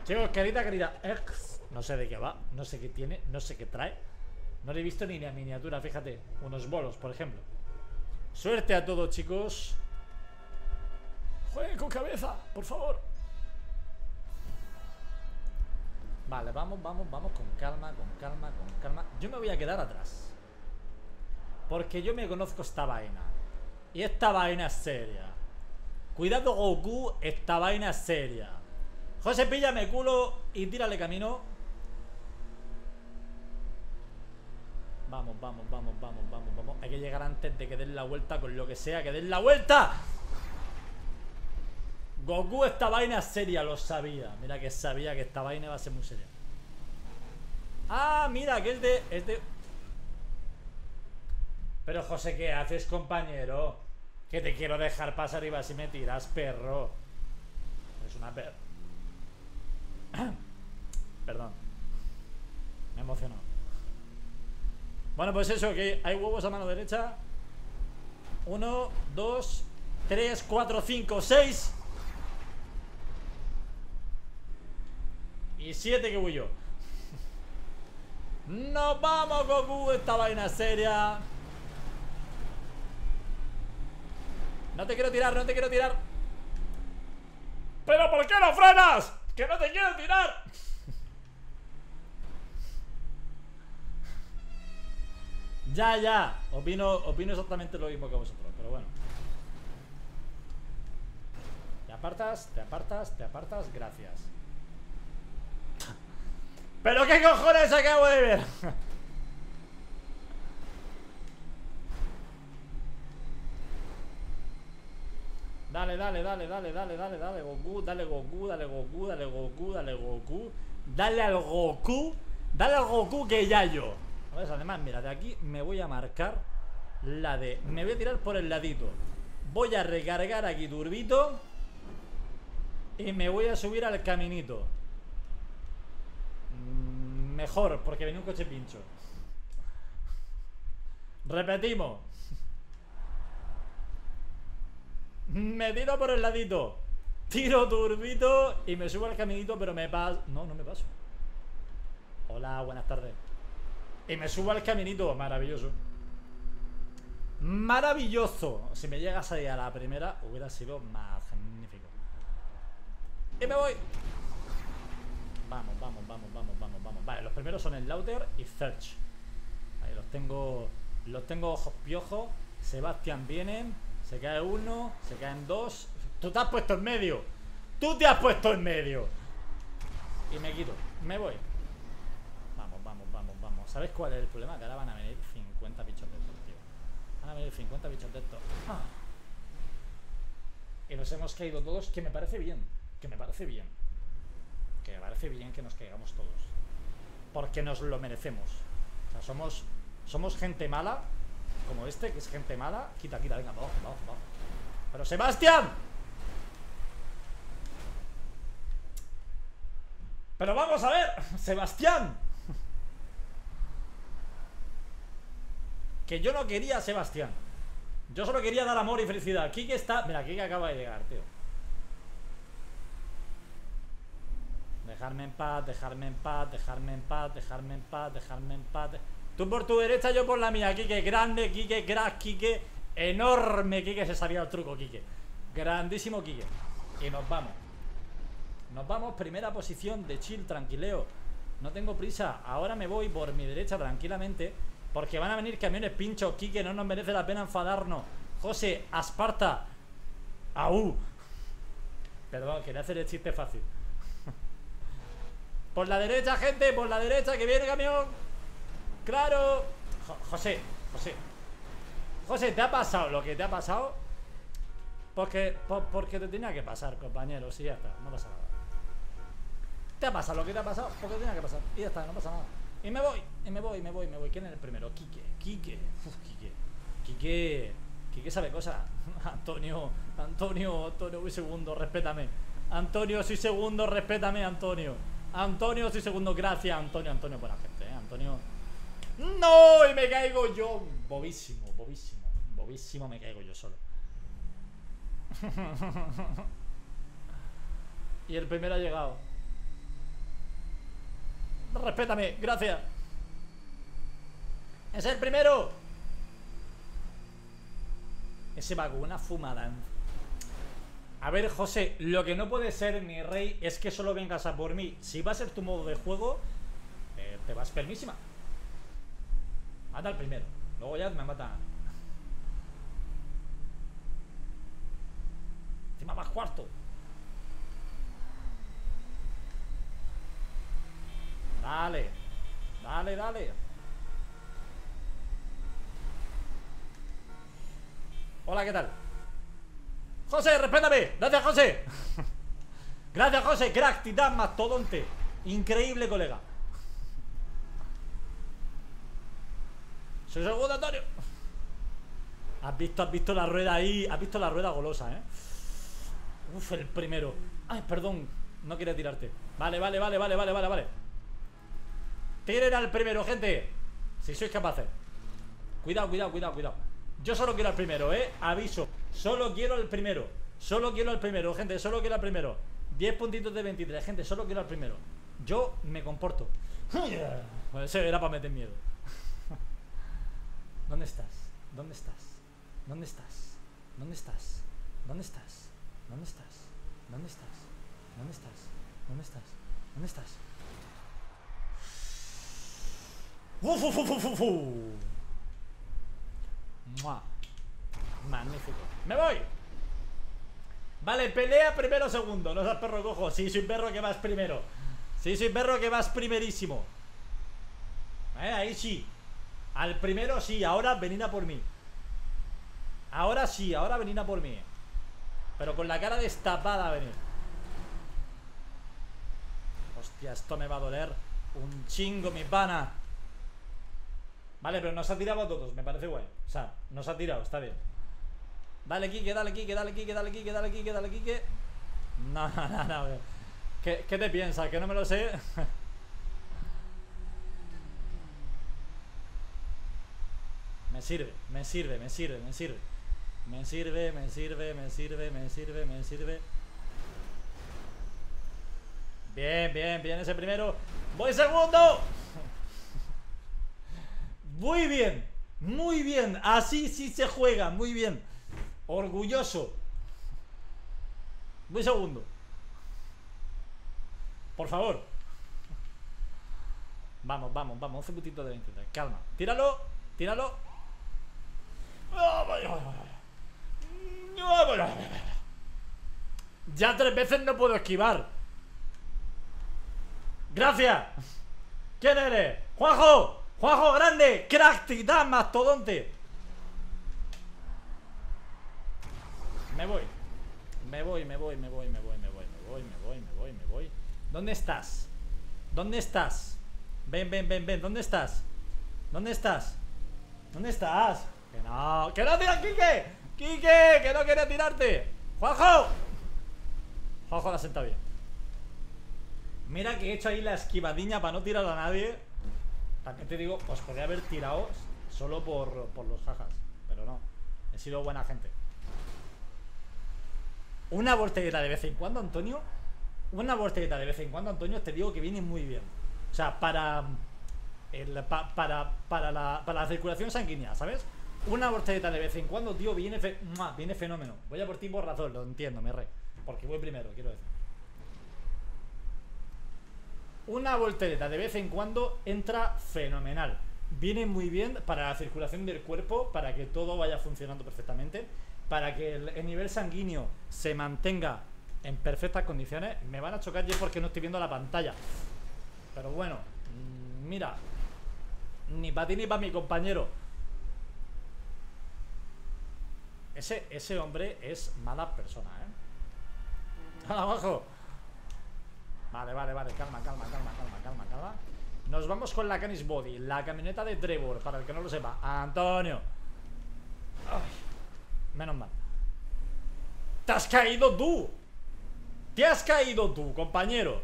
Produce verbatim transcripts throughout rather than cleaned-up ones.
Chicos, querida, querida ex, no sé de qué va, no sé qué tiene, no sé qué trae. No le he visto ni la miniatura, fíjate. Unos bolos, por ejemplo. Suerte a todos, chicos. Jueguen con cabeza, por favor. Vale, vamos, vamos, vamos con calma, con calma, con calma. Yo me voy a quedar atrás, porque yo me conozco esta vaina. Y esta vaina es seria. Cuidado, Goku, esta vaina es seria. José, píllame culo y tírale camino. Vamos, vamos, vamos, vamos, vamos, vamos. Hay que llegar antes de que den la vuelta con lo que sea. ¡Que den la vuelta! Goku, esta vaina es seria, lo sabía. Mira que sabía que esta vaina va a ser muy seria. Ah, mira, que es de... Es de... Pero José, ¿qué haces, compañero? Que te quiero dejar pasar y vas y me tiras, perro. Es una per... Perdón. Me he emocionado. Bueno, pues eso, que hay huevos a mano derecha. Uno, dos, tres, cuatro, cinco, seis. Y siete que voy yo. ¡Nos vamos, Goku! Esta vaina es seria. No te quiero tirar, no te quiero tirar. ¿Pero por qué no frenas? ¡Que no te quiero tirar! Ya, ya. Opino, opino exactamente lo mismo que vosotros, pero bueno. Te apartas, te apartas, te apartas. Gracias. ¿Pero qué cojones acabo de ver? Dale, dale, dale, dale, dale, dale, dale, Goku, dale Goku, dale Goku, dale Goku, dale Goku. Dale al Goku, dale al Goku que ya yo. ¿Ves? Además, mira, de aquí me voy a marcar la de... Me voy a tirar por el ladito. Voy a recargar aquí turbito. Y me voy a subir al caminito. Mejor, porque venía un coche pincho. Repetimos. Me tiro por el ladito. Tiro turbito y me subo al caminito, pero me paso... No, no me paso. Hola, buenas tardes. Y me subo al caminito, maravilloso. Maravilloso. Si me llegas ahí a la primera, hubiera sido magnífico. Y me voy. Vamos, vamos, vamos, vamos, vamos, vamos. Vale, los primeros son el Lauter y Search. Ahí los tengo. Los tengo ojos piojos. Sebastián viene. Se cae uno, se caen dos. Tú te has puesto en medio. Tú te has puesto en medio. Y me quito, me voy. Vamos, vamos, vamos, vamos. ¿Sabes cuál es el problema? Que ahora van a venir cincuenta bichos de estos, tío. Van a venir cincuenta bichos de estos. Ah. Y nos hemos caído todos, que me parece bien. Que me parece bien. Que me parece bien que nos caigamos todos. Porque nos lo merecemos. O sea, somos, somos gente mala. Como este, que es gente mala. Quita, quita, venga, vamos, vamos, vamos. Pero Sebastián. Pero vamos a ver, Sebastián. Que yo no quería a Sebastián. Yo solo quería dar amor y felicidad. Kike está... Mira, Kike acaba de llegar, tío. Dejarme en paz, dejarme en paz, dejarme en paz, dejarme en paz, dejarme en paz. Tú por tu derecha, yo por la mía. Kike, grande, Kike, crack, Kike. Enorme, Kike, se sabía el truco, Kike. Grandísimo, Kike. Y nos vamos. Nos vamos, primera posición de chill, tranquileo. No tengo prisa. Ahora me voy por mi derecha tranquilamente, porque van a venir camiones pinchos, Kike. No nos merece la pena enfadarnos. José, Asparta. Aú. Perdón, quería hacer el chiste fácil. Por la derecha, gente, por la derecha, que viene camión. Claro. Jo José, José José, ¿te ha pasado lo que te ha pasado? Porque, por, porque te tenía que pasar, compañero. Sí, ya está, no pasa nada. Te ha pasado lo que te ha pasado porque tenía que pasar. Y ya está, no pasa nada. Y me voy, y me voy, me voy, me voy. ¿Quién es el primero? Kike, Kike. Uf, Kike. Kike. Kike sabe cosas. Antonio, Antonio, Antonio, soy segundo, respétame. Antonio, soy segundo, respétame, Antonio. Antonio, soy segundo, gracias, Antonio. Antonio, buena gente, ¿eh? Antonio. ¡No! Y me caigo yo. Bobísimo, bobísimo. Bobísimo, me caigo yo solo. Y el primero ha llegado. Respétame, gracias. Es el primero. Ese va con una fumada. A ver, José, lo que no puede ser, mi rey, es que solo vengas a por mí. Si va a ser tu modo de juego, eh, te vas permísima. Mata al primero. Luego ya me mata. Encima vas cuarto. Dale. Dale, dale. Hola, ¿qué tal? José, respétame. Gracias, José. Gracias, José. Crack, titán, mastodonte. Increíble, colega. Soy segundo, Antonio. Has visto, has visto la rueda ahí. Has visto la rueda golosa, eh. Uf, el primero. Ay, perdón. No quería tirarte. Vale, vale, vale, vale, vale, vale, vale. Tiren al primero, gente. Si sois capaces. Cuidado, cuidado, cuidado, cuidado. Yo solo quiero al primero, eh. Aviso. Solo quiero al primero. Solo quiero al primero, gente. Solo quiero al primero. diez puntitos de veintitrés, gente. Solo quiero al primero. Yo me comporto. Pues ese era para meter miedo. ¿Dónde estás? ¿Dónde estás? ¿Dónde estás? ¿Dónde estás? ¿Dónde estás? ¿Dónde estás? ¿Dónde estás? ¿Dónde estás? ¿Dónde estás? ¿Dónde estás? ¡Uf, uf, uf, uf, uf! ¡Mua! Magnífico. ¡Me voy! Vale, pelea primero segundo. No seas perro cojo. Sí, soy perro que vas primero. Sí, soy perro que vas primerísimo. Eh, ahí sí. Al primero sí. Ahora venid a por mí. Ahora sí, ahora venid a por mí. Pero con la cara destapada a venir. Hostia, esto me va a doler un chingo, mi pana. Vale, pero nos ha tirado a todos, me parece guay. O sea, nos ha tirado, está bien. Dale, Kike, dale, Kike, dale, Kike, dale, Kike, dale, Kike, dale, Kike. No, no, no, no. ¿Qué, qué te piensas? ¿Que no me lo sé? Me sirve, me sirve, me sirve, me sirve. Me sirve, me sirve, me sirve, me sirve, me sirve. Bien, bien, bien ese primero. ¡Voy segundo! Muy bien, muy bien. Así sí se juega, muy bien. Orgulloso. Voy segundo. Por favor. Vamos, vamos, vamos. once puntitos de veintitrés. Calma. Tíralo, tíralo. Ya tres veces no puedo esquivar. Gracias. ¿Quién eres? ¡Juanjo! ¡Juanjo grande! ¡Crack, titán, mastodonte! Me voy. Me voy, me voy, me voy, me voy, me voy, me voy, me voy, me voy, me voy. ¿Dónde estás? ¿Dónde estás? Ven, ven, ven, ven. ¿Dónde estás? ¿Dónde estás? ¿Dónde estás? Que no, que no tiras, Kike. Kike, que no quería tirarte. ¡Juanjo! Juanjo la senta bien. Mira que he hecho ahí la esquivadiña para no tirar a nadie. También te digo, os podría haber tirado solo por, por los jajas. Pero no, he sido buena gente. Una voltereta de vez en cuando, Antonio. Una voltereta de vez en cuando, Antonio, te digo que viene muy bien. O sea, para el, pa, para, para, la, para la circulación sanguínea, ¿sabes? Una voltereta de vez en cuando, tío, viene, fe, viene fenómeno. Voy a por ti por razón, lo entiendo, me re. Porque voy primero, quiero decir. Una voltereta de vez en cuando entra fenomenal. Viene muy bien para la circulación del cuerpo, para que todo vaya funcionando perfectamente, para que el, el nivel sanguíneo se mantenga en perfectas condiciones. Me van a chocar yo porque no estoy viendo la pantalla. Pero bueno, mira, ni para ti ni para mi compañero. Ese, ese hombre es mala persona, ¿eh? ¡Abajo! Vale, vale, vale, calma, calma, calma, calma, calma, calma. Nos vamos con la Canis Body, la camioneta de Trevor, para el que no lo sepa. Antonio. Ay, menos mal. ¡Te has caído tú! ¡Te has caído tú, compañero!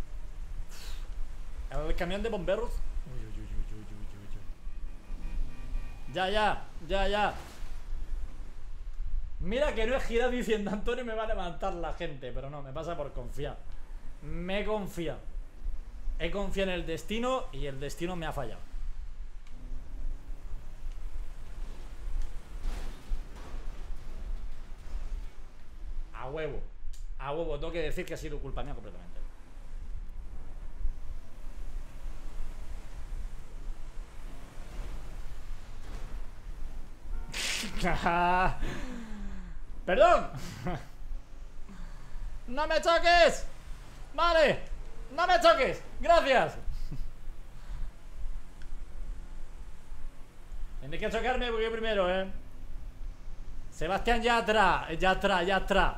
El camión de bomberos. Uy, uy, uy, uy, uy, uy, uy. Ya, ya, ya, ya. Mira que no he girado diciendo Antonio me va a levantar la gente, pero no, me pasa por confiar. Me confía. He confiado en el destino y el destino me ha fallado. A huevo. A huevo, tengo que decir que ha sido culpa mía completamente. Perdón. No me choques. Vale. No me choques. Gracias. Tienes que chocarme porque yo primero, eh. Sebastián ya atrás. Ya atrás, ya atrás.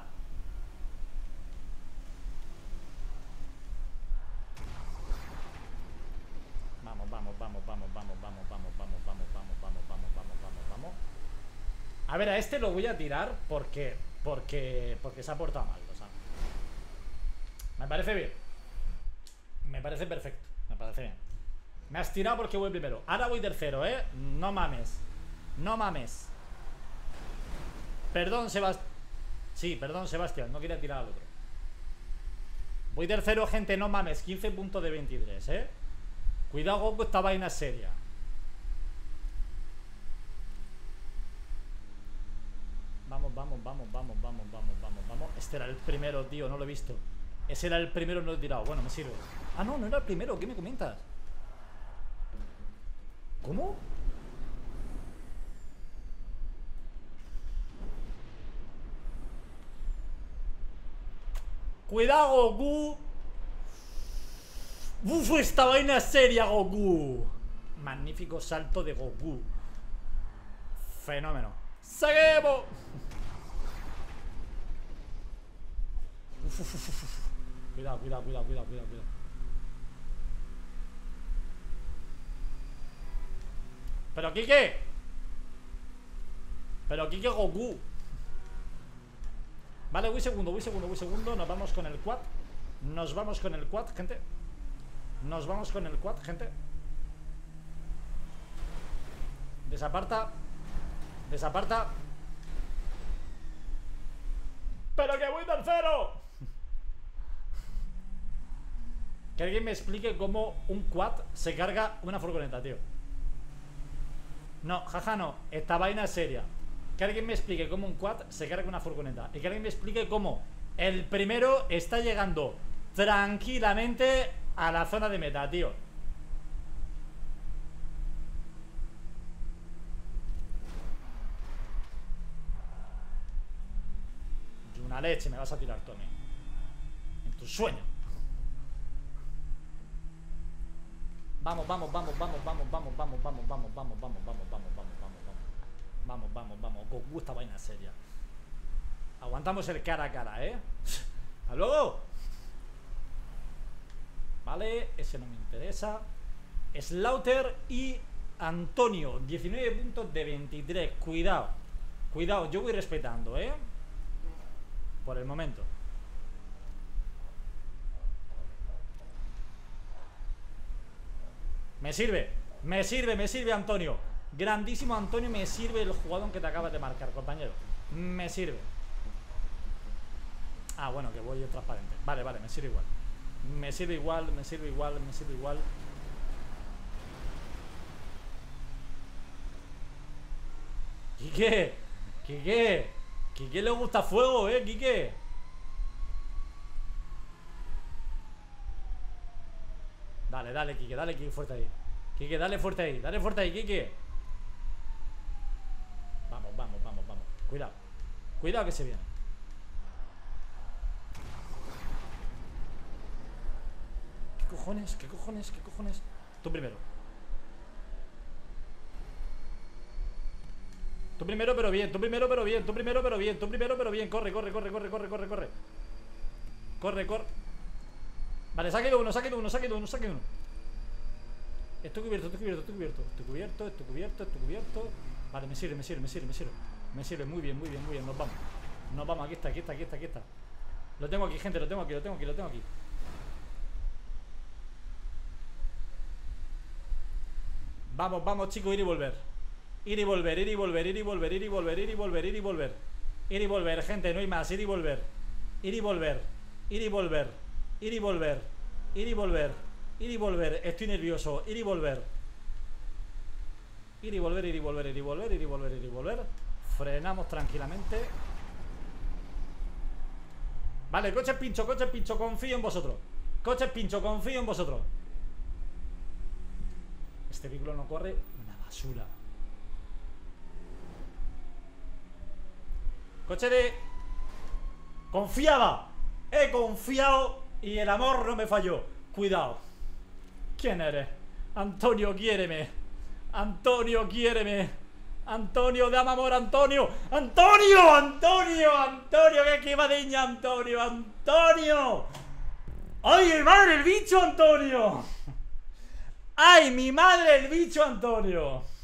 Vamos, vamos, vamos, vamos, vamos, vamos, vamos, vamos, vamos, vamos, vamos, vamos, vamos, vamos, vamos. A ver, a este lo voy a tirar porque. Porque. Porque se ha portado mal, o sea. Me parece bien. Me parece perfecto. Me parece bien. Me has tirado porque voy primero. Ahora voy tercero, eh. No mames. No mames. Perdón, Sebastián. Sí, perdón, Sebastián. No quería tirar al otro. Voy tercero, gente. No mames. quince puntos de veintitrés, eh. Cuidado, Goku, esta vaina es seria. Vamos, vamos, vamos, vamos, vamos, vamos, vamos, vamos. Este era el primero, tío, no lo he visto. Ese era el primero, no lo he tirado. Bueno, me sirve. Ah, no, no era el primero. ¿Qué me comentas? ¿Cómo? Cuidado, Goku. Uf, esta vaina es seria, Goku. Magnífico salto de Goku. Fenómeno. ¡Seguimos! Uf, uf, uf, uf. Cuidado, cuidado, cuidado, cuidado, cuidado, cuidado. Pero Kike. Pero Kike Goku. Vale, voy segundo, voy segundo, voy segundo. Nos vamos con el quad. Nos vamos con el quad, gente. Nos vamos con el quad, gente. Desaparta. Desaparta. ¡Pero que voy tercero! Que alguien me explique cómo un quad se carga una furgoneta, tío. No, jaja, no. Esta vaina es seria. Que alguien me explique cómo un quad se carga una furgoneta. Y que alguien me explique cómo el primero está llegando tranquilamente a la zona de meta, tío. Y una leche me vas a tirar, Tony. En tu sueño. Vamos, vamos, vamos, vamos, vamos, vamos, vamos, vamos, vamos, vamos, vamos, vamos, vamos, vamos, vamos, vamos. Vamos, vamos, vamos. Goku, esta vaina seria. Aguantamos el cara a cara, ¿eh? ¡Hasta luego! Vale, ese no me interesa. Slaughter y Antonio, diecinueve puntos de veintitrés. Cuidado. Cuidado, yo voy respetando, ¿eh? Por el momento. Me sirve, me sirve, me sirve, Antonio. Grandísimo, Antonio, me sirve el jugador que te acabas de marcar, compañero. Me sirve. Ah, bueno, que voy transparente. Vale, vale, me sirve igual. Me sirve igual, me sirve igual, me sirve igual. Quique, Quique, Quique le gusta fuego, eh, Quique. Dale, dale, Quique, dale, Quique, fuerte ahí. Quique, dale fuerte ahí, dale fuerte ahí, Quique. Vamos, vamos, vamos, vamos. Cuidado, cuidado que se viene. ¿Qué cojones? ¿Qué cojones? ¿Qué cojones? Tú primero. Tú primero pero bien, tú primero pero bien, tú primero pero bien, tú primero pero bien. Corre, corre, corre, corre, corre, corre, corre. Corre, corre. Vale, saque uno, saque uno, saque uno, saque uno. Estoy cubierto, estoy cubierto, estoy cubierto. Estoy cubierto, estoy cubierto, estoy cubierto. Vale, me sirve, me sirve, me sirve, me sirve. Me sirve, muy bien, muy bien, muy bien. Nos vamos. Nos vamos, aquí está, aquí está, aquí está, aquí está. Lo tengo aquí, gente, lo tengo aquí, lo tengo aquí, lo tengo aquí. Vamos, vamos, chicos, ir y volver. Ir y volver, ir y volver, ir y volver, ir y volver, ir y volver, ir y volver. Ir y volver, gente, no hay más, ir y volver. Ir y volver, ir y volver, ir y volver, ir y volver, Ir y volver, estoy nervioso. Ir y volver. Ir y volver, ir y volver, ir y volver, ir y volver, ir y volver. Frenamos tranquilamente. Vale, coche pincho, coche pincho, confío en vosotros. Coche pincho, confío en vosotros. Este vehículo no corre una basura. Coche de... Confiaba. He confiado y el amor no me falló. Cuidado. ¿Quién eres? Antonio, quiéreme. Antonio, quiéreme. Antonio, dame amor, Antonio. Antonio, Antonio, Antonio, que quemadiña, Antonio, Antonio. ¡Ay, mi madre, el bicho, Antonio! ¡Ay, mi madre, el bicho, Antonio!